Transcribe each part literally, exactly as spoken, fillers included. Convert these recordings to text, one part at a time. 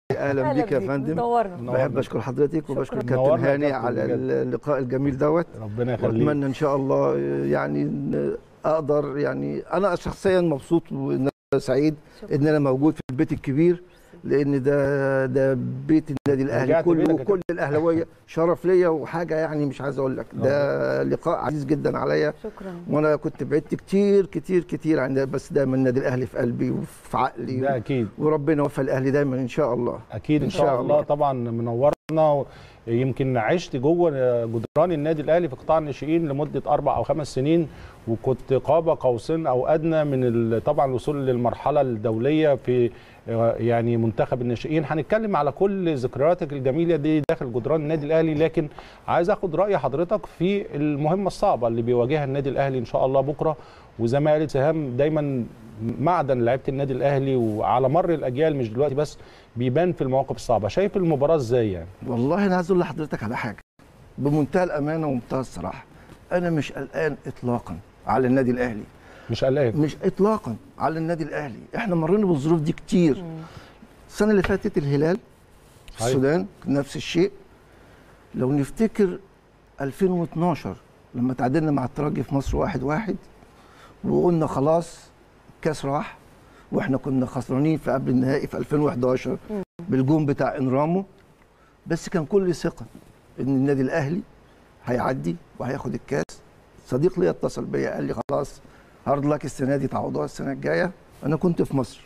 اهلا بيك يا فندم. منورنا. بحب اشكر حضرتك وبشكر كابتن هاني على اللقاء الجميل دوت. ربنا يخليك. واتمنى ان شاء الله يعني اقدر، يعني انا شخصيا مبسوط وسعيد ان انا موجود في البيت الكبير، لان ده ده بيت النادي الاهلي كله وكل الاهلاويه. شرف ليا وحاجه يعني مش عايز اقول لك، ده لقاء عزيز جدا عليا. شكرا. وانا كنت بعدت كتير كتير كتير عن ده، بس دايما النادي الاهلي في قلبي وفي عقلي. ده اكيد. وربنا يوفق الاهلي دايما ان شاء الله. اكيد ان شاء الله. طبعا منورنا. يمكن عشت جوه جدران النادي الاهلي في قطاع الناشئين لمده اربع او خمس سنين، وكنت قاب قوسين او ادنى من طبعا الوصول للمرحله الدوليه في يعني منتخب الناشئين. هنتكلم على كل ذكرياتك الجميله دي داخل جدران النادي الاهلي، لكن عايز اخد راي حضرتك في المهمه الصعبه اللي بيواجهها النادي الاهلي ان شاء الله بكره. وزي ما قالت سهام، دايما معدن لعيبه النادي الاهلي وعلى مر الاجيال مش دلوقتي بس بيبان في المواقف الصعبه. شايف المباراه ازاي يعني؟ والله انا عايز اقول لحضرتك على حاجه بمنتهى الامانه ومنتهى الصراحه، انا مش قلقان اطلاقا على النادي الاهلي. مش قلقان؟ مش اطلاقا على النادي الاهلي. احنا مرينا بالظروف دي كتير. السنه اللي فاتت الهلال في السودان نفس الشيء. لو نفتكر ألفين واثناشر لما تعادلنا مع الترجي في مصر واحد واحد وقلنا خلاص الكاس راح، واحنا كنا خسرانين في قبل النهائي في ألفين وحداشر بالجون بتاع انرامو، بس كان كل ثقه ان النادي الاهلي هيعدي وهياخد الكاس. صديق لي اتصل بيا قال لي خلاص هارد لك السنه دي، تعوضوها السنه الجايه. انا كنت في مصر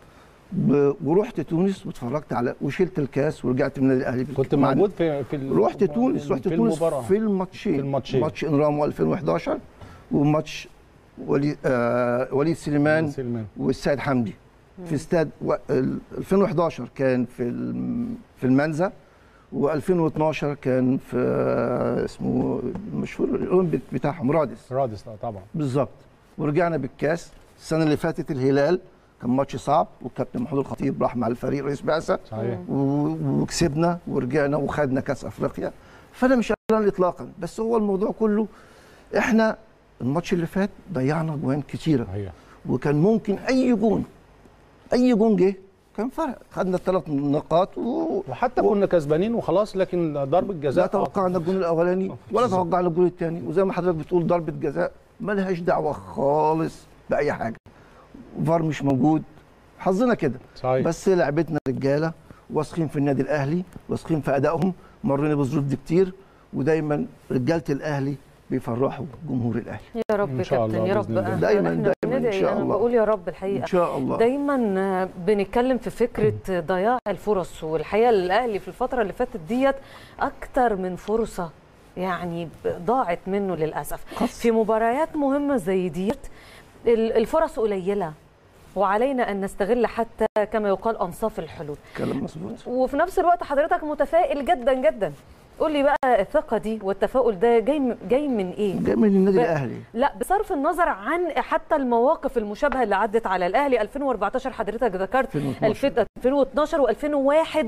ورحت تونس واتفرجت على وشلت الكاس ورجعت من النادي الاهلي. كنت موجود في في رحت تونس رحت في تونس المباراة. في الماتشين، في الماتشين ماتش انرامو ألفين وحداشر وماتش وليد آه وليد سليمان, سليمان والسيد حمدي مم. في استاد ألفين وحداشر كان في في المنزه، وألفين واثناشر كان في اسمه مشهور الاولمبيك بتاعهم رادس. رادس طبعا بالظبط. ورجعنا بالكاس. السنه اللي فاتت الهلال كان ماتش صعب، والكابتن محمود الخطيب راح مع الفريق رئيس بعثه صحيح، وكسبنا ورجعنا وخدنا كاس افريقيا. فانا مش قلقان اطلاقا، بس هو الموضوع كله احنا الماتش اللي فات ضيعنا جوان كتيره، وكان ممكن اي جون اي جون جه كان فرق. خدنا الثلاث نقاط و... وحتى و... كنا كسبانين وخلاص، لكن ضربه جزاء لا توقعنا الجون الاولاني ولا توقعنا الجون الثاني. وزي ما حضرتك بتقول ضربه جزاء ما لهاش دعوه خالص باي حاجه. فار مش موجود، حظنا كده. صحيح. بس لعبتنا رجاله واثقين في النادي الاهلي، واثقين في ادائهم. مرينا بالظروف دي كتير، ودايما رجاله الاهلي بيفرحوا جمهور الاهلي. يا رب يا كابتن، يا رب دايما دايما ان شاء الله. انا بقول يا رب الحقيقه ان شاء الله. دايما بنتكلم في فكره ضياع الفرص، والحقيقه الاهلي في الفتره اللي فاتت ديت اكتر من فرصه يعني ضاعت منه للاسف خص. في مباريات مهمه زي ديت الفرص قليله، وعلينا ان نستغل حتى كما يقال انصاف الحلول. كلام مظبوط. وفي نفس الوقت حضرتك متفائل جدا جدا. قول لي بقى الثقه دي والتفاؤل ده جاي جاي من ايه؟ جاي من النادي الاهلي. لا بصرف النظر عن حتى المواقف المشابهه اللي عدت على الاهلي ألفين وأربعتاشر، حضرتك ذكرت ألفين واثناشر وألفين وواحد،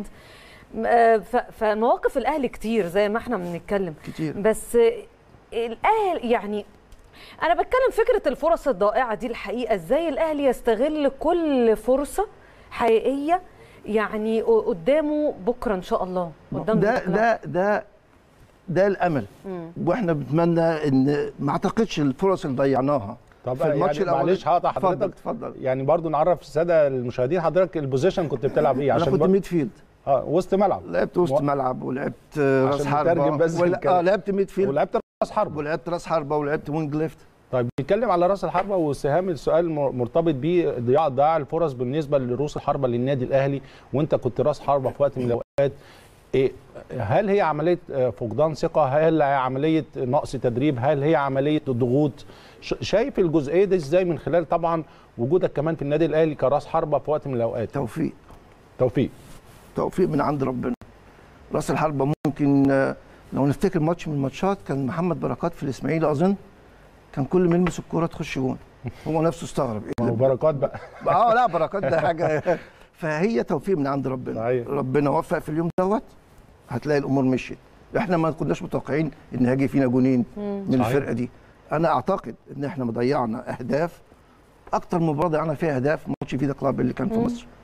فمواقف الاهلي كتير زي ما احنا بنتكلم كتير. بس الاهلي يعني انا بتكلم فكره الفرص الضائعه دي الحقيقه، ازاي الاهلي يستغل كل فرصه حقيقيه يعني قدامه بكره ان شاء الله قدام ده ده ده ده الامل. مم. واحنا بنتمنى ان ما اعتقدش الفرص اللي ضيعناها طب في الماتش يعني الاولاني. معلش هقطع حضرتك. اتفضل. يعني برضو نعرف الساده المشاهدين حضرتك البوزيشن كنت بتلعب ايه؟ عشان انا كنت ميد فيلد. اه وسط ملعب. لعبت وسط ملعب ولعبت راس حربه ولا... اه لعبت ميد فيلد ولعبت راس حربه ولعبت راس حربه ولعبت وينج ليفت. طيب بنتكلم على راس الحربه وسهام، السؤال مرتبط بيه ضياع ضياع الفرص بالنسبه لرؤوس الحربه للنادي الاهلي، وانت كنت راس حربه في وقت من الاوقات. إيه هل هي عمليه فقدان ثقه؟ هل هي عمليه نقص تدريب؟ هل هي عمليه ضغوط؟ شايف الجزئيه دي ازاي من خلال طبعا وجودك كمان في النادي الاهلي كراس حربه في وقت من الاوقات؟ توفيق توفيق توفيق من عند ربنا. راس الحربه ممكن لو نفتكر ماتش من الماتشات كان محمد بركات في الاسماعيلي اظن، كان كل ما يلمس الكوره تخش جون، هو نفسه استغرب ايه بركات بقى. اه لا بركات ده حاجه. فهي توفيق من عند ربنا. صحيح. ربنا وفق في اليوم دوت، هتلاقي الامور مشيت. احنا ما كناش متوقعين ان هيجي فينا جونين من صحيح. الفرقه دي. انا اعتقد ان احنا ضيعنا اهداف، اكتر مباراه ضيعنا فيها اهداف ماتش فيدا كلاب اللي كان في مصر.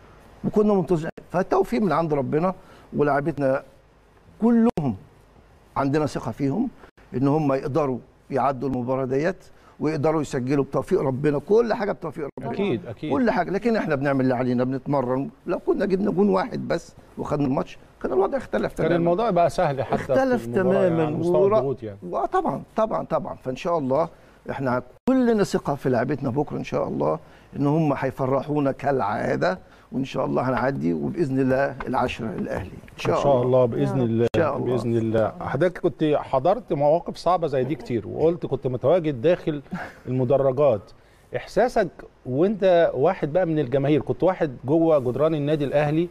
وكنا منتظرين، فالتوفيق من عند ربنا. ولاعبتنا كلهم عندنا ثقه فيهم ان هم يقدروا يعدوا المباراه ديت ويقدروا يسجلوا بتوفيق ربنا، كل حاجه بتوفيق ربنا اكيد اكيد كل حاجه. لكن احنا بنعمل اللي علينا، بنتمرن. لو كنا جبنا جون واحد بس وخدنا الماتش كان الوضع اختلف تماما، كان الموضوع بقى سهل حتى اختلف تماما يعني مستوى الضغوط يعني. وطبعا طبعا طبعا فان شاء الله احنا كلنا ثقه في لعبتنا بكره ان شاء الله ان هم هيفرحونا كالعاده، وان شاء الله هنعدي، وباذن الله العشره الاهلي ان شاء, إن شاء الله باذن الله. إن شاء الله باذن الله. حضرتك كنت حضرت مواقف صعبه زي دي كتير، وقلت كنت متواجد داخل المدرجات. احساسك وانت واحد بقى من الجماهير، كنت واحد جوه جدران النادي الاهلي،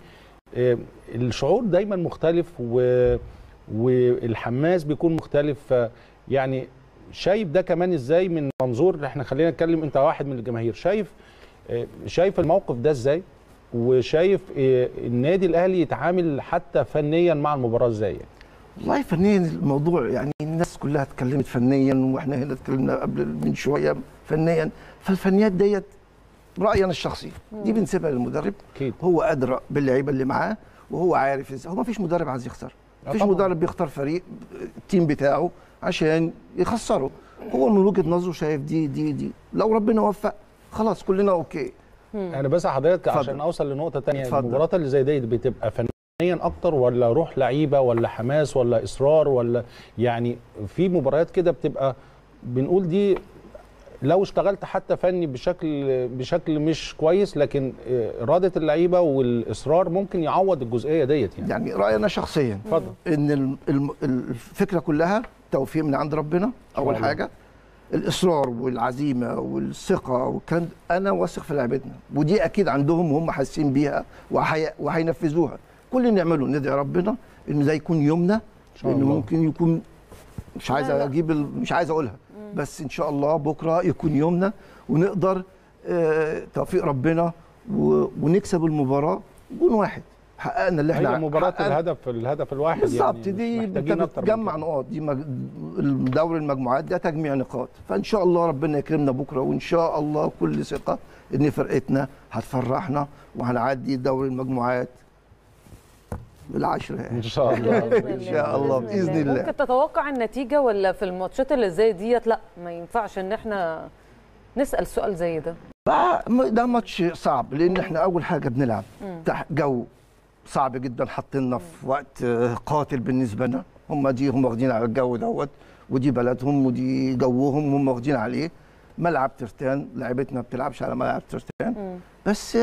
الشعور دايما مختلف و... والحماس بيكون مختلف. يعني شايف ده كمان ازاي من منظور، احنا خلينا نتكلم انت واحد من الجماهير، شايف شايف الموقف ده ازاي، وشايف النادي الاهلي يتعامل حتى فنيا مع المباراه ازاي؟ والله فنيا الموضوع يعني الناس كلها اتكلمت فنيا، واحنا هنا اتكلمنا قبل من شويه فنيا، فالفنيات ديت رايي انا الشخصي دي بنسيبها للمدرب. أكيد. هو ادرى باللعيبه اللي معاه، وهو عارف ازاي. هو ما فيش مدرب عايز يخسر، ما فيش مدرب بيختار فريق التيم بتاعه عشان يخسره. هو من وجهه نظره شايف دي دي دي لو ربنا وفق خلاص كلنا اوكي. انا بس حضرتك عشان اوصل لنقطه ثانيه، المباراه اللي زي دي بتبقى فنيا اكتر ولا روح لعيبه ولا حماس ولا اصرار، ولا يعني في مباريات كده بتبقى بنقول دي لو اشتغلت حتى فني بشكل بشكل مش كويس، لكن اراده اللعيبه والاصرار ممكن يعوض الجزئيه ديت يعني. يعني رايي انا شخصيا اتفضل. ان الفكره كلها توفيق من عند ربنا اول حاجه، الاصرار والعزيمه والثقه والكلام، انا واثق في لعبتنا، ودي اكيد عندهم وهم حاسين بيها وهينفذوها. كل اللي نعمله ندعي ربنا ان ده يكون يومنا، لانه ممكن يكون مش عايز اجيب مش عايز اقولها، بس ان شاء الله بكره يكون يومنا ونقدر اه توفيق ربنا ونكسب المباراه جون واحد. حققنا اللي احنا هي مباراه الهدف الهدف الواحد بالظبط. يعني دي بتجمع نقاط، دي دوري المجموعات ده تجميع نقاط. فان شاء الله ربنا يكرمنا بكره، وان شاء الله كل ثقه ان فرقتنا هتفرحنا وهنعدي دوري المجموعات بالعشره ان شاء الله. ان شاء الله باذن الله. ممكن تتوقع النتيجه ولا في الماتشات اللي زي ديت لا ما ينفعش ان احنا نسال سؤال زي ده؟ ده ماتش صعب، لان احنا اول حاجه بنلعب تحت جو صعب جدا، حاطيننا في وقت قاتل بالنسبه لنا. هم دي هم واخدين على الجو دوت، ودي بلدهم ودي جوهم هم واخدين عليه. ملعب ترتان، لعيبتنا ما بتلعبش على ملعب ترتان. بس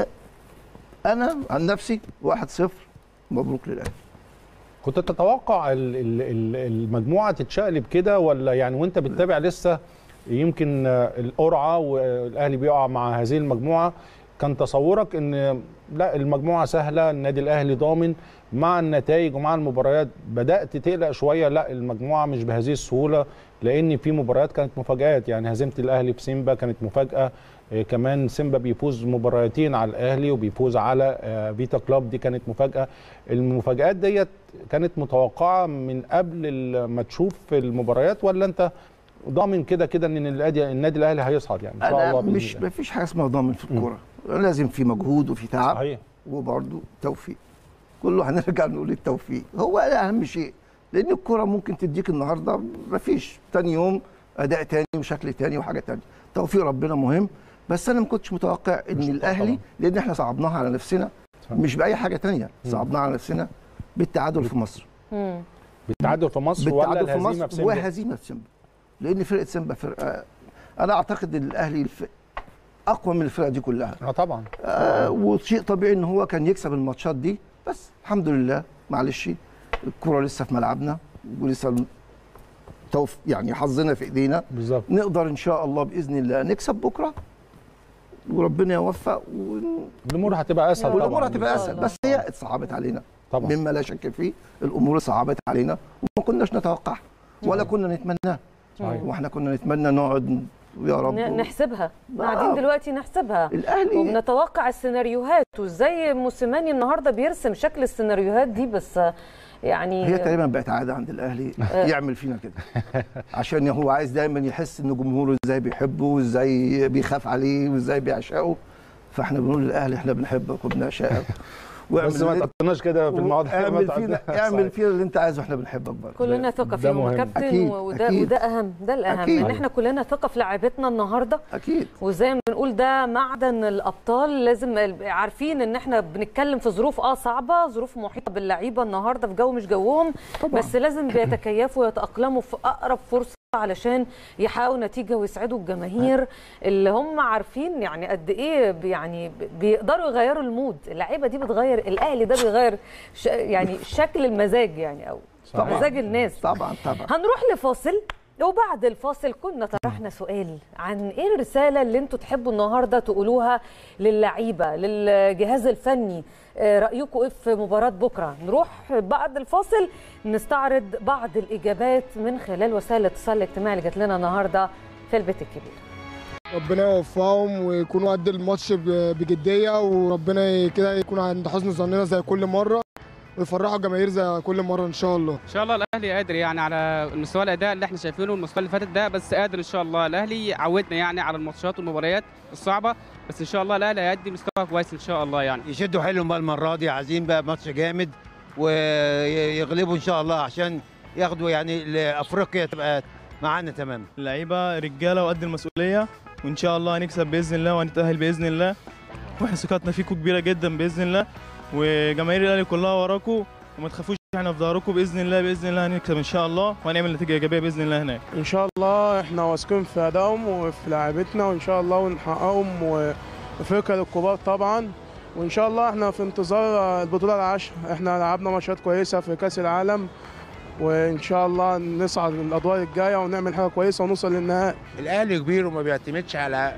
انا عن نفسي واحد صفر مبروك للاهلي. كنت تتوقع المجموعه تتشقلب كده، ولا يعني وانت بتتابع لسه يمكن القرعه والاهلي بيقع مع هذه المجموعه، كان تصورك ان لا المجموعه سهله النادي الاهلي ضامن؟ مع النتائج ومع المباريات بدات تقلق شويه، لا المجموعه مش بهذه السهوله، لان في مباريات كانت مفاجات، يعني هزيمه الاهلي في سيمبا كانت مفاجاه، كمان سيمبا بيفوز مباراتين على الاهلي وبيفوز على فيتا كلوب، دي كانت مفاجاه. المفاجات ديت كانت متوقعه من قبل ما تشوف المباريات، ولا انت ضامن كده كده ان النادي النادي الاهلي هيصعد يعني ان شاء الله؟ مش ما فيش حاجه اسمها ضامن في الكوره، لازم في مجهود وفي تعب. صحيح. وبرده توفيق، كله هنرجع نقول التوفيق هو اهم شيء، لان الكوره ممكن تديك النهارده ما فيش، ثاني يوم اداء ثاني وشكل ثاني وحاجه ثانيه. توفيق ربنا مهم، بس انا ما كنتش متوقع ان الاهلي، لان احنا صعبناها على نفسنا مش باي حاجه ثانيه، صعبناها على نفسنا بالتعادل في مصر. بالتعادل في مصر ولا الهزيمه في سيمبا؟ وهزيمه في سيمبا، لان فرقه سيمبا فرقه انا اعتقد ان الاهلي اقوى من الفرقه دي كلها. اه طبعا. آه وشيء طبيعي ان هو كان يكسب الماتشات دي، بس الحمد لله معلش الكره لسه في ملعبنا ولسه توف يعني حظنا في ايدينا. بالظبط. نقدر ان شاء الله باذن الله نكسب بكره وربنا يوفق والامور هتبقى اسهل. والامور هتبقى اسهل، بس هي اتصعبت علينا طبعا مما لا شك فيه. الامور صعبت علينا وما كناش نتوقعها ولا كنا نتمناها. صحيح. واحنا كنا نتمنى نقعد يا رب نحسبها، قاعدين دلوقتي نحسبها الاهلي وبنتوقع السيناريوهات، وازاي موسيماني النهارده بيرسم شكل السيناريوهات دي. بس يعني هي تقريبا بقت عاده عند الاهلي يعمل فينا كده، عشان هو عايز دايما يحس ان جمهوره ازاي بيحبه وازاي بيخاف عليه وازاي بيعشقه. فاحنا بنقول للاهلي احنا بنحبك وبنعشقك، بس ما تحطناش كده في المواضيع. اعمل فينا اعمل فينا اللي انت عايزه، احنا بنحبك برضه. كلنا ثقه فيهم كابتن، أكيد. وده أكيد. وده اهم، ده الاهم أكيد. ان احنا كلنا ثقه في لاعبتنا النهارده. اكيد. وزي ما بنقول ده معدن الابطال، لازم عارفين ان احنا بنتكلم في ظروف اه صعبه، ظروف محيطه باللعيبه النهارده في جو مش جوهم طبعا. بس لازم بيتكيفوا ويتاقلموا في اقرب فرصه علشان يحققوا نتيجه ويسعدوا الجماهير اللي هم عارفين يعني قد ايه يعني بيقدروا يغيروا المود. اللعيبه دي بتغير، الاهلي ده بيغير ش يعني شكل المزاج يعني، او طبعًا. مزاج الناس. طبعا طبعا. هنروح لفاصل، وبعد الفاصل كنا طرحنا سؤال عن ايه الرساله اللي انتوا تحبوا النهارده تقولوها للعيبه، للجهاز الفني، رايكم ايه في مباراه بكره. نروح بعد الفاصل نستعرض بعض الاجابات من خلال وسائل الاتصال الاجتماعي اللي جات لنا النهارده في البيت الكبير. ربنا يوفقهم ويكونوا قد الماتش بجديه، وربنا كده يكون عند حسن ظننا زي كل مره، ويفرحوا الجماهير زي كل مره ان شاء الله. ان شاء الله الاهلي قادر يعني على مستوى الاداء اللي احنا شايفينه المستوى اللي فاتت ده، بس قادر ان شاء الله. الاهلي عودنا يعني على الماتشات والمباريات الصعبه، بس ان شاء الله الاهلي هيأدي مستوى كويس ان شاء الله. يعني يشدوا حيلهم بقى المره دي، عايزين بقى ماتش جامد ويغلبوا ان شاء الله عشان ياخدوا يعني افريقيا تبقى معانا تمام. اللعيبه رجاله وقد المسؤوليه، وان شاء الله هنكسب باذن الله وهنتأهل باذن الله، واحنا ثقتنا فيكم كبيره جدا باذن الله، وجماهير الاهلي كلها وراكم وما تخافوش، احنا في ظهركم باذن الله. باذن الله هنكسب ان شاء الله وهنعمل نتيجه ايجابيه باذن الله هناك. ان شاء الله احنا واثقين في ادائهم وفي لاعبتنا، وان شاء الله ونحققهم وافريقيا للكبار طبعا. وان شاء الله احنا في انتظار البطوله العاشره، احنا لعبنا ماتشات كويسه في كاس العالم، وان شاء الله نصعد الادوار الجايه ونعمل حاجه كويسه ونوصل للنهائي. الاهلي كبير وما بيعتمدش على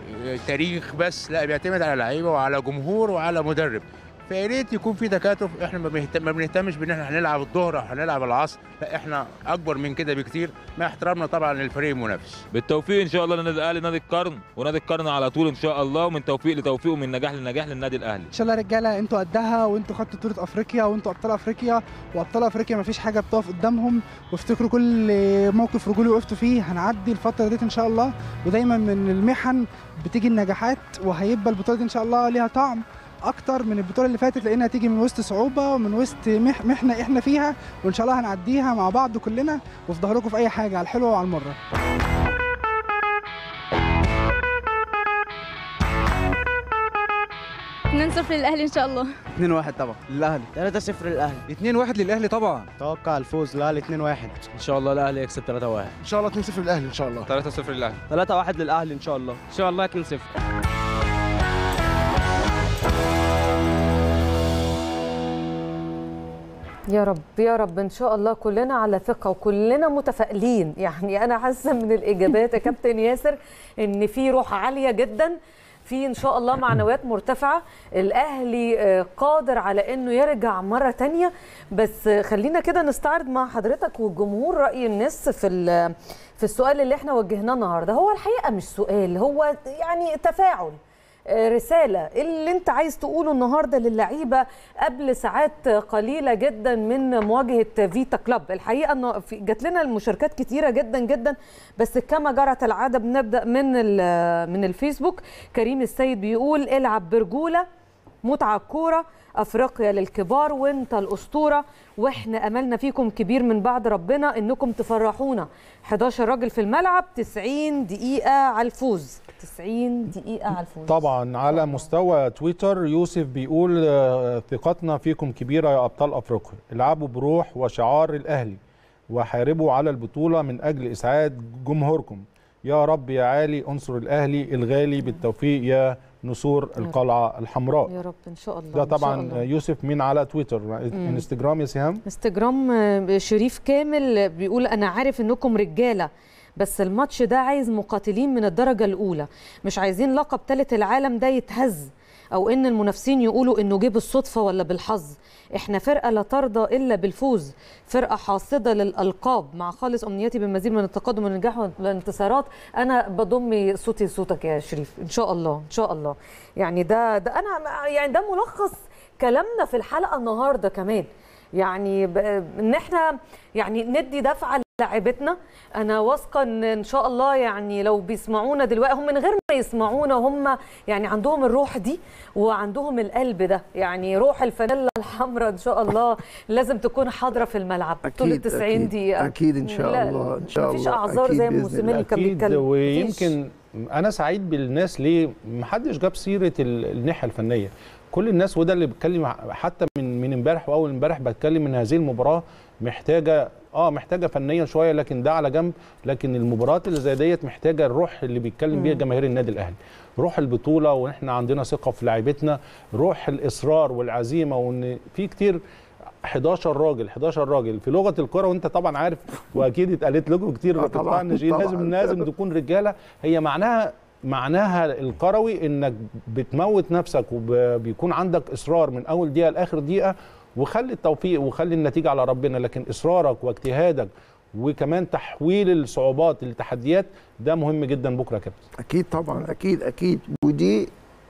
تاريخ بس، لا بيعتمد على لعيبه وعلى جمهور وعلى مدرب، فيا ريت يكون في تكاتف. احنا ما بنهتمش بان احنا هنلعب الظهر او هنلعب العصر، لا احنا اكبر من كده بكتير، مع احترامنا طبعا للفريق المنافس. بالتوفيق ان شاء الله للنادي الاهلي، نادي القرن ونادي القرن على طول ان شاء الله، ومن توفيق لتوفيق ومن نجاح لنجاح للنادي الاهلي ان شاء الله. رجاله انتوا قدها، وانتوا خدتوا بطوله افريقيا، وانتوا ابطال افريقيا، وابطال افريقيا ما فيش حاجه بتقف قدامهم، وافتكروا كل موقف رجولي وقفتوا فيه. هنعدي الفتره دي ان شاء الله، ودايما من المحن بتيجي النجاحات، وهيبقى البطوله دي ان شاء الله ليها طعم اكتر من البطوله اللي فاتت، لانها تيجي من وسط صعوبه ومن وسط محنه احنا فيها، وان شاء الله هنعديها مع بعض كلنا، وفي ظهركم في اي حاجه على الحلوه وعلى المره. اتنين صفر للاهلي ان شاء الله. اتنين واحد طبعا للاهلي. تلاتة صفر للاهلي. اتنين واحد للاهلي طبعا. توقع الفوز للاهلي اتنين واحد. ان شاء الله الاهلي يكسب تلاتة واحد. ان شاء الله اتنين صفر للاهلي ان شاء الله. تلاتة صفر للاهلي. تلاتة واحد للاهلي ان شاء الله. ان شاء الله اتنين صفر. يا رب يا رب ان شاء الله كلنا على ثقه وكلنا متفائلين. يعني انا حاسه من الاجابات يا كابتن ياسر ان في روح عاليه جدا، في ان شاء الله معنويات مرتفعه، الاهلي قادر على انه يرجع مره ثانيه. بس خلينا كده نستعرض مع حضرتك والجمهور راي الناس في في السؤال اللي احنا وجهناه النهارده. هو الحقيقه مش سؤال، هو يعني تفاعل، رسالة اللي انت عايز تقوله النهاردة للعيبة قبل ساعات قليلة جدا من مواجهة فيتا كلوب. الحقيقة انه جات لنا المشاركات كتيرة جدا جدا، بس كما جرت العادة بنبدأ من من الفيسبوك. كريم السيد بيقول العب برجولة، متعة كورة، افريقيا للكبار وانت الاسطوره، واحنا املنا فيكم كبير من بعد ربنا انكم تفرحونا. حداشر راجل في الملعب، تسعين دقيقه على الفوز. تسعين دقيقه على الفوز. طبعا على مستوى تويتر يوسف بيقول ثقتنا فيكم كبيره يا ابطال افريقيا، العبوا بروح وشعار الاهلي وحاربوا على البطوله من اجل اسعاد جمهوركم. يا رب يا عالي انصر الاهلي الغالي، بالتوفيق يا نسور القلعه الحمراء. يا رب ان شاء الله. ده طبعا يوسف مين على تويتر. مم. انستجرام يا سهام؟ انستجرام شريف كامل بيقول انا عارف انكم رجاله، بس الماتش ده عايز مقاتلين من الدرجه الاولى، مش عايزين لقب ثالث العالم ده يتهز، او ان المنافسين يقولوا انه جه بالصدفه ولا بالحظ. احنا فرقه لا ترضى الا بالفوز، فرقه حاصده للالقاب، مع خالص امنياتي بالمزيد من التقدم والنجاح والانتصارات. انا بضم صوتي لصوتك يا شريف، ان شاء الله ان شاء الله. يعني ده ده انا يعني ده ملخص كلامنا في الحلقه النهارده كمان، يعني ان احنا يعني ندي دفعه لاعبتنا. انا واثقه ان ان شاء الله يعني لو بيسمعونا دلوقتي هم من غير ما يسمعونا هم يعني عندهم الروح دي وعندهم القلب ده، يعني روح الفانيلا الحمراء ان شاء الله لازم تكون حاضره في الملعب طول ال تسعين دقيقه. اكيد ان شاء الله ان شاء الله. مفيش اعذار زي ما موسيماني كان بيتكلم. ويمكن انا سعيد بالناس ليه محدش جاب سيره الناحيه الفنيه، كل الناس وده اللي بتكلم حتى من من امبارح واول امبارح بتكلم ان هذه المباراه محتاجه اه محتاجه فنيا شويه، لكن ده على جنب، لكن المباريات اللي زي ديت محتاجه الروح اللي بيتكلم بيها جماهير النادي الاهلي، روح البطوله، واحنا عندنا ثقه في لاعيبتنا، روح الاصرار والعزيمه، وان في كتير حداشر راجل حداشر راجل في لغه الكره، وانت طبعا عارف واكيد اتقالت لكم كتير في قطاع الناشئين لازم لازم تكون رجاله، هي معناها معناها الكروي انك بتموت نفسك وبيكون عندك اصرار من اول دقيقه لاخر دقيقه، وخلي التوفيق وخلي النتيجه على ربنا، لكن اصرارك واجتهادك وكمان تحويل الصعوبات للتحديات ده مهم جدا بكره يا كابتن. اكيد طبعا اكيد اكيد، ودي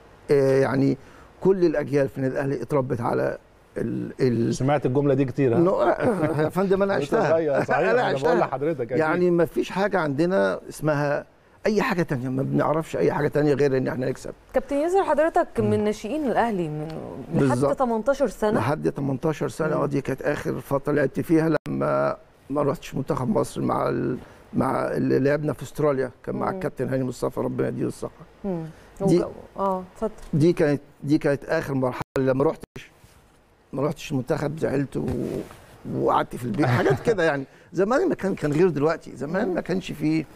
آه يعني كل الاجيال في النادي الاهلي اتربت على ال ال سمعت الجمله دي كتير ها؟ يا فندم انا عشتها. صحيح انا بقول لحضرتك يعني ما فيش حاجه عندنا اسمها اي حاجه تانية، ما بنعرفش اي حاجه تانية غير ان احنا نكسب. كابتن ياسر حضرتك من ناشئين الاهلي من لحد تمنتاشر سنه. لحد تمنتاشر سنه، اه دي كانت اخر فتره لعبت فيها لما ما رحتش منتخب مصر مع ال... مع اللي لعبنا في استراليا، كان مع الكابتن هاني مصطفى ربنا يديله الصحه. دي اه اتفضل. دي كانت دي كانت اخر مرحله لما رحتش ما رحتش المنتخب، زعلت و... وقعدت في البيت حاجات كده يعني. زمان ما كان كان غير دلوقتي، زمان ما كانش فيه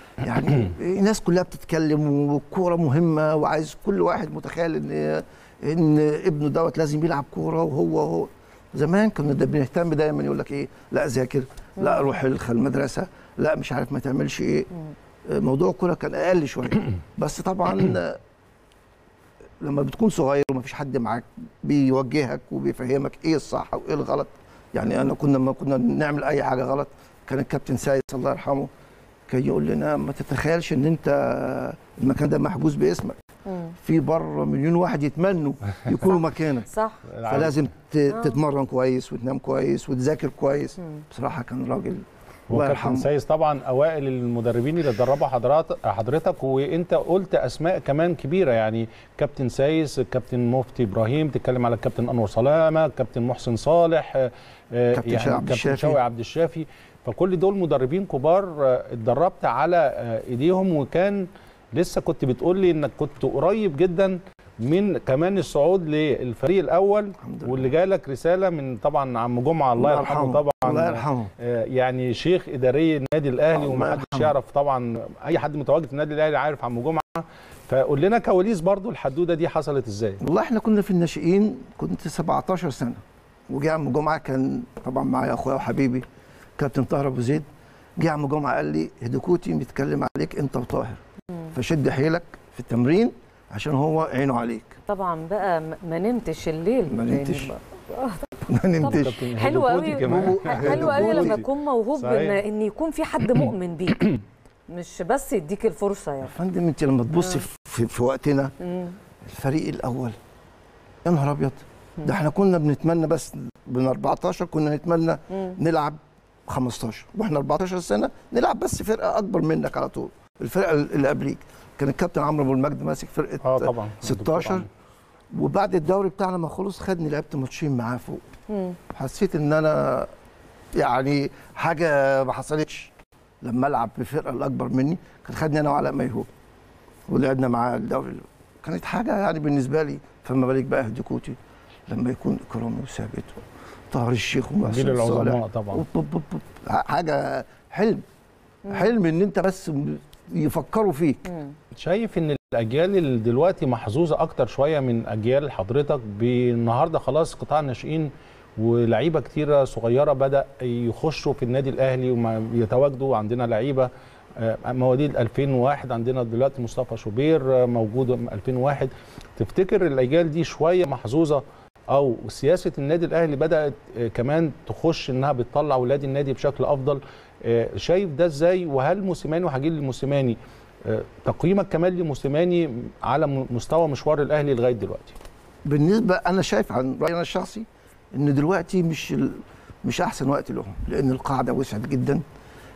يعني الناس كلها بتتكلم والكوره مهمه، وعايز كل واحد متخيل ان ان ابنه دوت لازم يلعب كوره، وهو هو زمان كنا بنهتم دايما يقول لك ايه، لا ذاكر، لا روح المدرسه، لا مش عارف ما تعملش ايه. موضوع الكوره كان اقل شويه، بس طبعا لما بتكون صغير ومفيش حد معاك بيوجهك وبيفهمك ايه الصح وايه الغلط. يعني انا كنا لما كنا نعمل اي حاجه غلط كان الكابتن سيد الله يرحمه كان يقول لنا ما تتخيلش ان انت المكان ده محجوز باسمك، في بره مليون واحد يتمنوا يكونوا مكانك، صح، فلازم تتمرن كويس وتنام كويس وتذاكر كويس. بصراحه كان راجل الله يرحمه. وكابتن سايس طبعا اوائل المدربين اللي دربوا حضرتك حضرتك وانت قلت اسماء كمان كبيره، يعني كابتن سايس، الكابتن مفتي ابراهيم، تتكلم على الكابتن انور سلامه، الكابتن محسن صالح، كابتن يعني كابتن شوقي عبد الشافي، فكل دول مدربين كبار اتدربت على ايديهم، وكان لسه كنت بتقول لي انك كنت قريب جدا من كمان الصعود للفريق الاول، واللي جالك رساله من طبعا عم جمعه الله يرحمه طبعا، الله يرحمه يعني شيخ اداري النادي الاهلي، ومحدش يعرف طبعا، اي حد متواجد في النادي الاهلي عارف عم جمعه، فقول لنا كواليس برضو الحدوده دي حصلت ازاي؟ والله احنا كنا في الناشئين، كنت سبعتاشر سنه، وجه عم جمعه كان طبعا معايا اخويا وحبيبي كابتن طاهر ابو زيد، جه عم جمعه قال لي هدوكوتي بيتكلم عليك انت وطاهر، فشد حيلك في التمرين عشان هو عينه عليك. طبعا بقى ما نمتش الليل، ما نمتش ما نمتش. حلو قوي حلو قوي لما تكون موهوب ان ان يكون في حد مؤمن بيك، مش بس يديك الفرصه. يعني يا فندم انت لما تبصي في, في وقتنا الفريق الاول يا نهار ابيض، ده احنا كنا بنتمنى بس من اربعتاشر كنا نتمنى نلعب خمستاشر، واحنا اربعتاشر سنه نلعب بس فرقه اكبر منك على طول، الفرقه اللي قبليك. كان الكابتن عمرو ابو المجد ماسك فرقه اه طبعا ستاشر، وبعد الدوري بتاعنا ما خلص خدني لعبت ماتشين معاه فوق. مم. حسيت ان انا يعني حاجه ما حصلتش لما العب بفرقه الاكبر مني، كان خدني انا وعلاء ميهوب ولعبنا معاه الدوري، كانت حاجه يعني بالنسبه لي. فما بالك بقى هديكوتي لما يكون اكرامي وثابت طاهر الشيخ ومحسن صالح طبعا، حاجه حلم حلم ان انت بس يفكروا فيك. مم. شايف ان الاجيال اللي دلوقتي محظوظه اكتر شويه من اجيال حضرتك، بالنهارده خلاص قطاع الناشئين ولعيبه كتيره صغيره بدا يخشوا في النادي الاهلي ويتواجدوا، عندنا لعيبه مواليد ألفين وواحد، عندنا دلوقتي مصطفى شوبير موجود ألفين وواحد. تفتكر الاجيال دي شويه محظوظه، او سياسه النادي الاهلي بدات كمان تخش انها بتطلع اولاد النادي بشكل افضل؟ شايف ده ازاي؟ وهل موسيماني وهجيل لموسيماني تقييمك كمان لموسيماني على مستوى مشوار الاهلي لغايه دلوقتي؟ بالنسبه انا شايف عن رايي انا الشخصي ان دلوقتي مش مش احسن وقت لهم، لان القاعده وسعت جدا،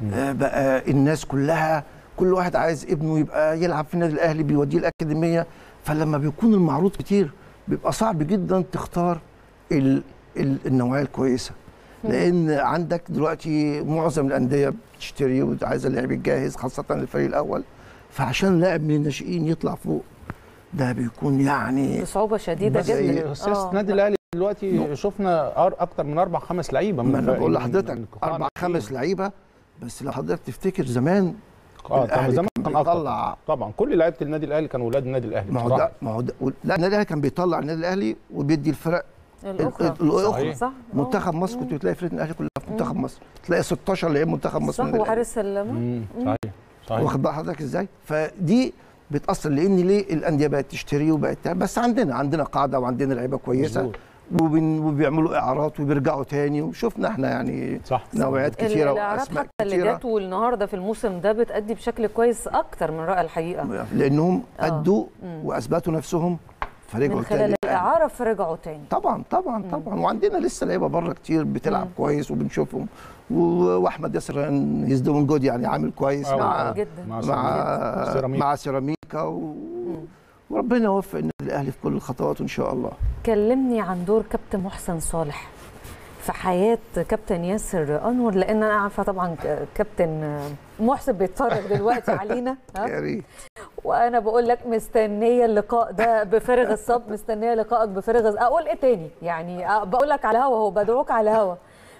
آه بقى الناس كلها كل واحد عايز ابنه يبقى يلعب في النادي الاهلي، بيوديه الاكاديميه. فلما بيكون المعروض كتير بيبقى صعب جدا تختار ال ال النوعيه الكويسه، لان عندك دلوقتي معظم الانديه بتشتري وعايزه اللاعب الجاهز خاصه الفريق الاول. فعشان لاعب من الناشئين يطلع فوق ده بيكون يعني بصعوبه شديده جدا. سياسه النادي الاهلي دلوقتي شفنا اكتر من اربع خمس لعيبه. ما انا بقول لحضرتك اربع خمس لعيبه، بس لو حضرتك تفتكر زمان اه طبعا زمان كان اكتر طبعا. كل لعيبه النادي الاهلي كانوا اولاد النادي الاهلي. ما هو ده ما هو ده لا، النادي الاهلي كان بيطلع النادي الاهلي وبيدي الفرق الاخرى الاخرى صح. منتخب مصر كنت بتلاقي فرقه الاهلي كلها في منتخب مصر، تلاقي ستاشر لعيب منتخب مصر صح، وحارس المرمى صحيح صحيح. واخد بقى حضرتك ازاي؟ فدي بتاثر، لان ليه الانديه بقت تشتري وبقت تعمل، بس عندنا عندنا قاعده وعندنا لعيبه كويسه وبيعملوا اعارات وبيرجعوا تاني، وشفنا احنا يعني صح نوعيات كتيره واسماء حتى كتيره اللي جت والنهارده في الموسم ده بتأدي بشكل كويس اكتر من رائع الحقيقه، لانهم آه. ادوا واثبتوا نفسهم فرجعوا من خلال الاعاره فرجعوا تاني. طبعا طبعا طبعا. وعندنا لسه لعيبه بره كتير بتلعب مم. كويس وبنشوفهم، واحمد ياسر هيز دوين جود يعني عامل كويس آه. مع جدا. مع مع سيراميكا, مع سيراميكا و... وربنا يوفق النادي الاهلي في كل الخطوات ان شاء الله. كلمني عن دور كابتن محسن صالح في حياه كابتن ياسر انور، لان انا عارفه طبعا كابتن محسن بيتفرج دلوقتي علينا. يا ريت. وانا بقول لك مستنيه اللقاء ده بفارغ الصبر، مستنيه لقائك بفارغ. اقول ايه تاني يعني؟ بقول لك على الهوا، هو بدعوك على الهوا.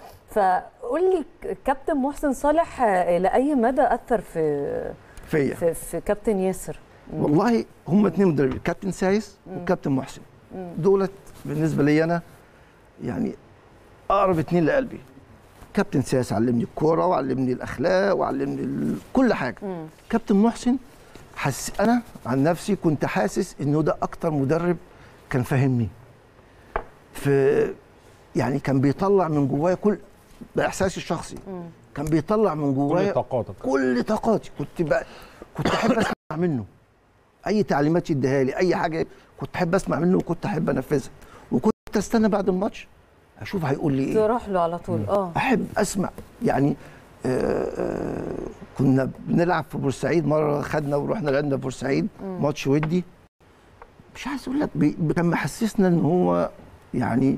فقول لي كابتن محسن صالح لاي مدى اثر في فيا في, في كابتن ياسر؟ والله هم اثنين مدربين، كابتن سايس وكابتن محسن، دولت بالنسبه لي انا يعني اقرب اثنين لقلبي. كابتن سايس علمني الكوره وعلمني الاخلاق وعلمني كل حاجه. مم. كابتن محسن حس انا عن نفسي كنت حاسس انه ده اكتر مدرب كان فاهمني، في يعني كان بيطلع من جوايا كل باحساسي الشخصي. مم. كان بيطلع من جوايا كل طاقاتك كل طاقاتي. كنت بقى كنت احب اسمع منه اي تعليمات يديها لي، اي حاجه كنت احب اسمع منه وكنت احب انفذها، وكنت استنى بعد الماتش اشوف هيقول لي ايه. تروح له على طول. اه احب اسمع يعني. آآ آآ كنا بنلعب في بورسعيد مره، خدنا ورحنا لعبنا في بورسعيد ماتش ودي، مش عايز اقول لك كان محسسنا ان هو يعني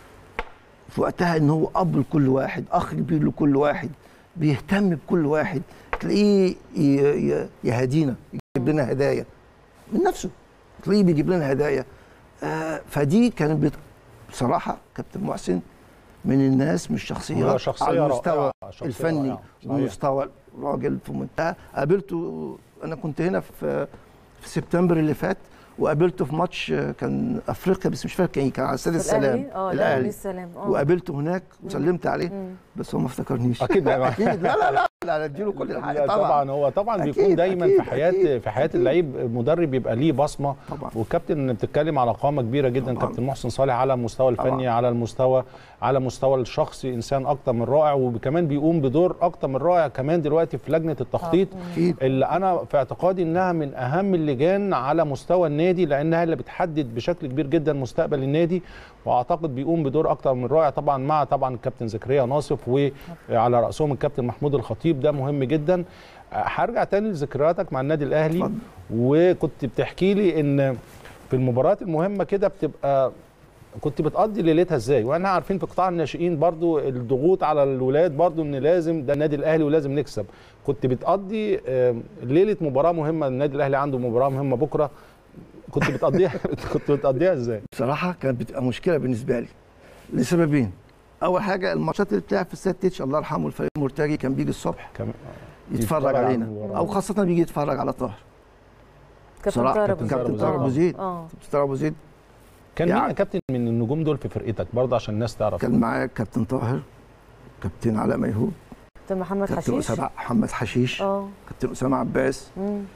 في وقتها ان هو اب لكل واحد، اخ كبير لكل واحد، بيهتم بكل واحد. تلاقيه يهدينا، يجيب لنا هدايا من نفسه، تلاقيه بيجيب لنا هدايا. آه فدي كانت بت... بصراحه كابتن محسن من الناس، مش شخصيات شخصية على المستوى شخصية الفني ومستوى راجل في منتهى. قابلته انا كنت هنا في في سبتمبر اللي فات، وقابلته في ماتش كان افريقيا بس مش فاكر كان كان على استاد السلام. اه الاهلي السلام. اه وقابلته هناك وسلمت عليه. مم. بس هو ما افتكرنيش. اكيد اكيد لا لا لا لا اديله كل الحق طبعا. طبعا هو طبعا أكيد بيكون دايما أكيد في حياه أكيد في حياه اللعيب مدرب بيبقى ليه بصمه طبعا. والكابتن بتتكلم على قامه كبيره جدا طبعا. كابتن محسن صالح على المستوى الفني طبعا. على المستوى على مستوى الشخصي انسان اكتر من رائع، وكمان بيقوم بدور اكتر من رائع كمان دلوقتي في لجنه التخطيط أكيد. اللي انا في اعتقادي انها من اهم اللجان على مستوى النادي، لانها اللي بتحدد بشكل كبير جدا مستقبل النادي، واعتقد بيقوم بدور اكتر من رائع طبعا مع طبعا الكابتن زكريا ناصف وعلى راسهم الكابتن محمود الخطيب. ده مهم جدا. هرجع تاني لذكرياتك مع النادي الاهلي فضل. وكنت بتحكي لي ان في المباريات المهمه كده بتبقى كنت بتقضي ليلتها ازاي؟ واحنا عارفين في قطاع الناشئين برضو الضغوط على الولاد برضو ان لازم ده النادي الاهلي ولازم نكسب. كنت بتقضي ليله مباراه مهمه، النادي الاهلي عنده مباراه مهمه بكره، كنت بتقضيها كنت بتقضيها ازاي؟ بصراحه كانت بتبقى مشكله بالنسبه لي لسببين. اول حاجه الماتشات اللي بتلعب في استاد تتش الله يرحمه الفريق مرتجي كان بيجي الصبح كم... يتفرج علينا، او خاصه بيجي يتفرج على طاهر. كابتن طاهر ابو زيد. كابتن طاهر ابو زيد كابتن طاهر ابو زيد كان يعني مين كابتن من النجوم دول في فرقتك برضه عشان الناس تعرف؟ كان معايا كابتن طاهر، كابتن علاء ميهوب، كابتن محمد حشيش، كابتن اسامه محمد حشيش، اه كابتن اسامه عباس.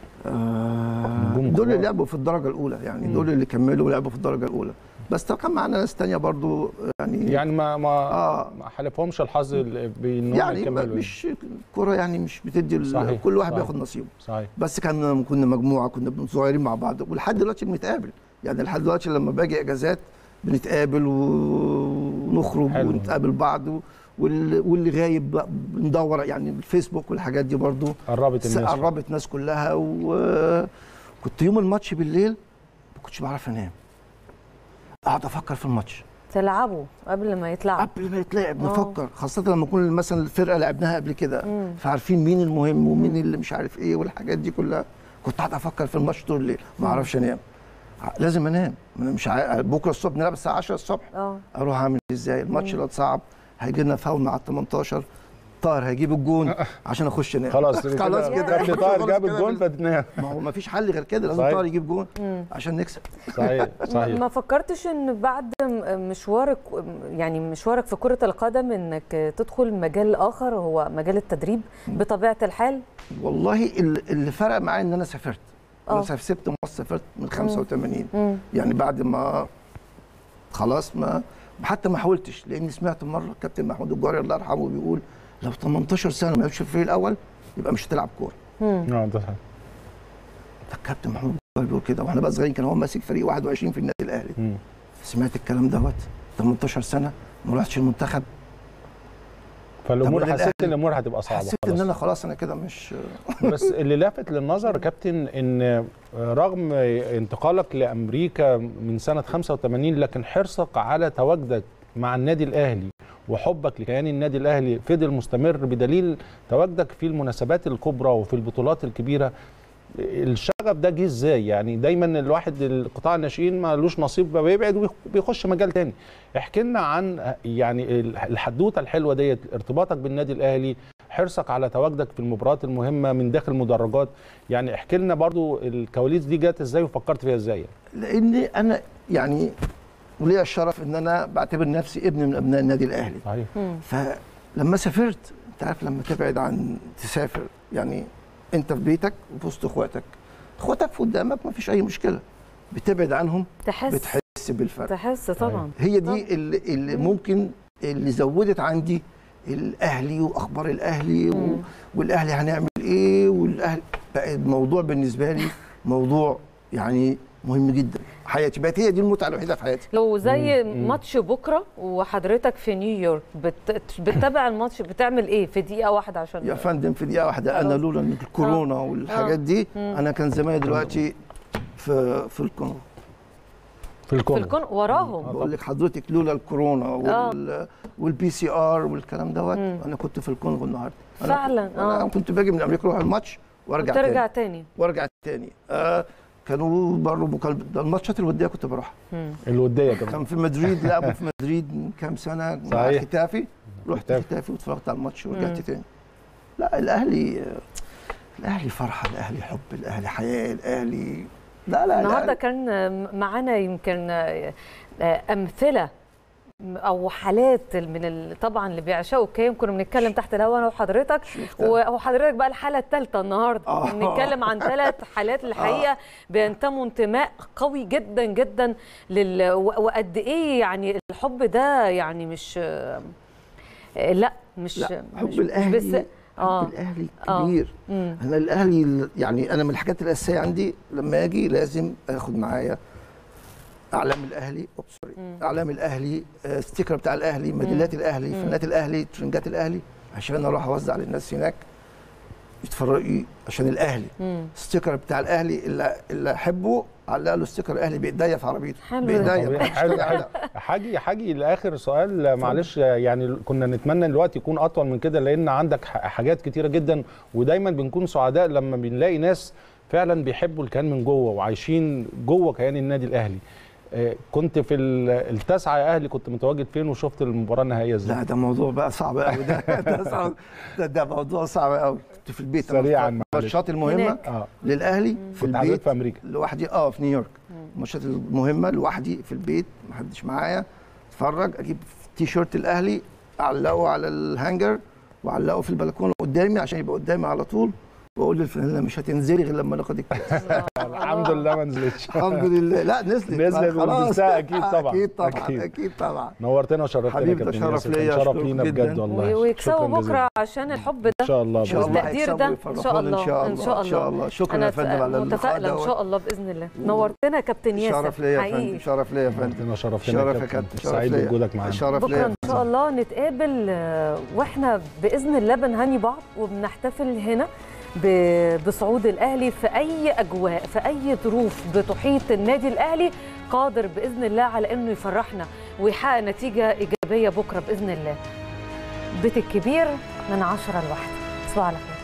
آه دول اللي لعبوا في الدرجه الاولى يعني. مم. دول اللي كملوا ولعبوا في الدرجه الاولى. بس كان معانا ناس ثانيه برضو يعني يعني ما ما آه ما حالفهمش الحظ بانهم يعني يكملوا. مش الكوره يعني مش بتدي صحيح. كل واحد صحيح. بياخد نصيبه. صحيح. بس كان كنا مجموعه، كنا صغيرين مع بعض، ولحد دلوقتي بنتقابل يعني. لحد دلوقتي لما باجي اجازات بنتقابل ونخرج حلو. ونتقابل بعض واللي, واللي غايب بندور، يعني الفيسبوك والحاجات دي برضو قربت الناس قربت الناس كلها. وكنت يوم الماتش بالليل ما كنتش بعرف انام، اقعد افكر في الماتش. تلعبوا قبل ما يتلعب قبل ما يتلعب نفكر، خاصه لما يكون مثلا الفرقه لعبناها قبل كده فعارفين مين المهم ومين اللي مش عارف ايه والحاجات دي كلها. كنت قاعد افكر في الماتش طول الليل ما اعرفش انام، لازم انام. انا مش ع... بكره الصبح نلعب الساعه عشرة الصبح اه اروح اعمل ازاي الماتش اللي صعب، هيجي لنا فاول مع ال تمنتاشر، طاهر هيجيب الجون عشان اخش انام. خلاص خلاص كده طاهر جاب الجون فتنام. ما هو ما فيش حل غير كده، لازم طاهر يجيب جون عشان نكسب. صحيح صحيح. ما فكرتش ان بعد مشوارك يعني مشوارك في كرة القدم انك تدخل مجال اخر هو مجال التدريب بطبيعة الحال؟ والله اللي فرق معايا ان انا سافرت. انا سافرت مصر، سافرت من خمسة وثمانين مم. يعني بعد ما خلاص ما حتى ما حاولتش، لاني سمعت مره الكابتن محمود الجوهري الله يرحمه بيقول لو تمنتاشر سنه ما لعبش في الفريق الاول يبقى مش هتلعب كوره. اه ده صحيح. الكابتن محمود الجوهري بيقول كده، واحنا بقى صغيرين كان هو ماسك فريق واحد وعشرين في النادي الاهلي. مم. سمعت الكلام دوت تمنتاشر سنه ما رحتش المنتخب، فالامور حسيت ان الامور هتبقى صعبه. حسيت ان انا خلاص انا كده مش بس اللي لافت للنظر كابتن ان رغم انتقالك لامريكا من سنه خمسة وثمانين لكن حرصك على تواجدك مع النادي الاهلي وحبك لكيان النادي الاهلي فضل مستمر، بدليل تواجدك في المناسبات الكبرى وفي البطولات الكبيره. الشغف ده جه ازاي؟ يعني دايما الواحد القطاع الناشئين ما لوش نصيب بيبعد وبيخش مجال تاني. احكي لنا عن يعني الحدوته الحلوه ديت، ارتباطك بالنادي الاهلي، حرصك على تواجدك في المباريات المهمه من داخل المدرجات. يعني احكي لنا برضو الكواليس دي جت ازاي وفكرت فيها ازاي؟ لاني انا يعني وليا الشرف ان انا بعتبر نفسي ابن من ابناء النادي الاهلي. صحيح. فلما سافرت انت عارف لما تبعد عن تسافر يعني انت في بيتك وفي وسط اخواتك، اخواتك في قدامك ما فيش اي مشكله، بتبعد عنهم تحس بتحس بالفرق. تحس طبعا. هي دي اللي, اللي ممكن اللي زودت عندي الاهلي واخبار الاهلي و... والاهلي هنعمل ايه، والاهلي بقى الموضوع بالنسبه لي موضوع يعني مهم جدا حياتي، بقت هي دي المتعه الوحيده في حياتي. لو زي مم. ماتش بكره وحضرتك في نيويورك بت... بتتابع الماتش بتعمل ايه في دقيقه واحده؟ عشان يا فندم في دقيقه واحده انا لولا ان الكورونا آه. والحاجات دي آه. انا كان زماني دلوقتي في في الكونغو في الكونغو في الكونغو وراهم. بقول لك حضرتك لولا الكورونا وال والبي سي ار والكلام دوت انا كنت في الكونغو النهارده فعلا. اه انا كنت باجي من امريكا اروح الماتش وارجع تاني وترجع تاني وارجع تاني آه كانوا برضه مكالمة الماتشات الوديه كنت بروحها. الوديه كمان كان في مدريد، لعبوا في مدريد من كام سنه مع ختافي، رحت ختافي واتفرجت على الماتش ورجعت تاني. لا الاهلي الاهلي فرحه، الاهلي حب، الاهلي حياه، الاهلي لا لا النهارده كان معانا يمكن امثله او حالات من طبعا اللي بيعشقوا الكيان، كنا بنتكلم تحت الهواء انا وحضرتك، وحضرتك بقى الحاله الثالثه النهارده آه. بنتكلم عن ثلاث حالات الحقيقه آه. بينتموا انتماء قوي جدا جدا لل وقد ايه يعني الحب ده يعني مش لا مش لا حب مش الاهلي مش بس آه. حب الاهلي كبير. آه. انا الاهلي يعني انا من الحاجات الاساسيه عندي لما اجي لازم اخد معايا اعلام الاهلي سوري اعلام الاهلي، ستيكر بتاع الاهلي، ميداليات الاهلي، فنات الاهلي، ترنجات الاهلي، عشان اروح اوزع للناس هناك يتفرجوا عشان الاهلي. ستيكر بتاع الاهلي اللي اللي احبه علق له ستيكر الاهلي بايديا في عربيته بايديا. حلو حلو. حاجي حاجي لاخر سؤال معلش، يعني كنا نتمنى الوقت يكون اطول من كده لان عندك حاجات كتيره جدا، ودايما بنكون سعداء لما بنلاقي ناس فعلا بيحبوا الكيان من جوه وعايشين جوه كيان النادي الاهلي. كنت في التاسعه يا اهلي، كنت متواجد فين وشفت المباراه النهائيه ازاي؟ لا ده موضوع بقى صعب قوي ده ده, صعب ده ده موضوع صعب قوي. كنت في البيت سريعا الماتشات المهمه آه. للاهلي في البيت في امريكا لوحدي اه في نيويورك، الماتشات المهمه لوحدي في البيت ما حدش معايا، اتفرج اجيب تي شيرت الاهلي اعلقه على الهانجر واعلقه في البلكونه قدامي عشان يبقى قدامي على طول بقول للفانيلا مش هتنزلي غير لما ناخد الكاس. الحمد لله ما نزلتش. الحمد لله. لا نزلت نزلت ولبستها اكيد طبعا. اكيد طبعا اكيد, أكيد طبعا. نورتنا وشرفتنا حبيبي، ده شرف ليا، شرف لينا بجد والله. ويكسبوا بكره عشان الحب ده ان شاء الله والتقدير ده ان شاء الله ان شاء الله ان شاء الله. شكرا يا فندم على اللقاء ده. متفائله ان شاء الله باذن الله. نورتنا كابتن ياسر. شرف ليا يا فندم. شرف ليا يا فندم. شرفتنا يا كابتن. سعيد بوجودك معانا. شرف ليا. بكره ان شاء الله نتقابل واحنا باذن الله بنهني بعض وبنحتفل هنا بصعود الاهلي في اي اجواء، في اي ظروف بتحيط النادي الاهلي، قادر باذن الله على انه يفرحنا ويحقق نتيجه ايجابيه بكره باذن الله. بيت الكبير من عشرة لواحدة. تصبحوا على خير.